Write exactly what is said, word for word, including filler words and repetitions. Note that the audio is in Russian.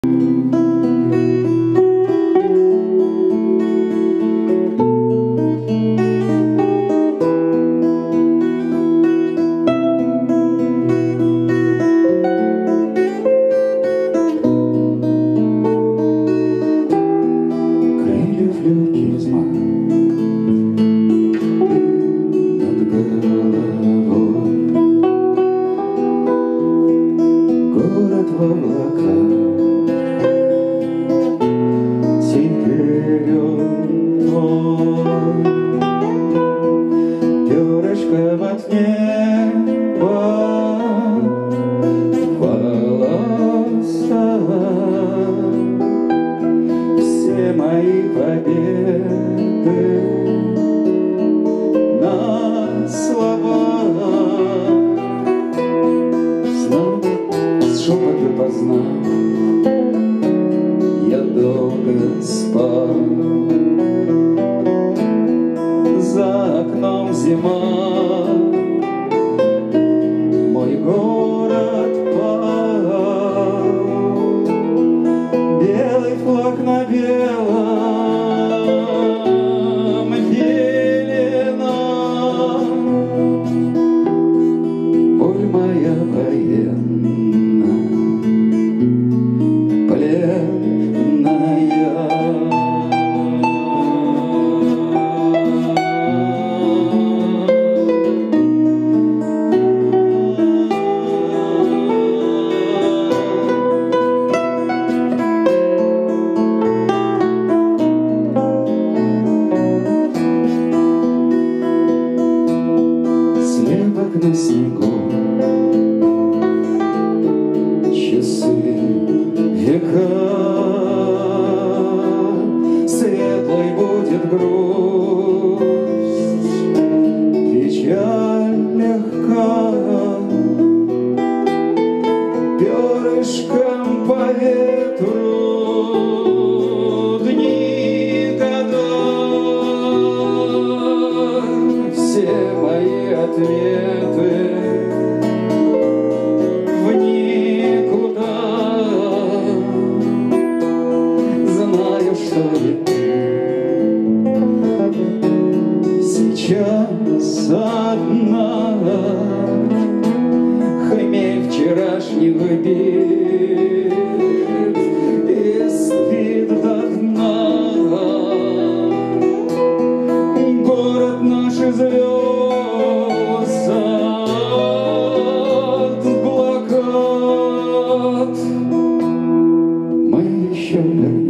Перышко от неба в волосах. Все мои победы на словах. Знал, шепоты познал, я долго спал. За окном зима, мой город пал. Белый флаг на белом пелена, боль моя военна, пленная. На снегу часы века, светлой будет грусть, печаль легка. Перышком по ветру дни года, все мои ответы в никуда. Знаю, что и ты сейчас одна, хмель вчерашних бед и стыд до дна. Город наших звезд от блокад мы еще вернемся.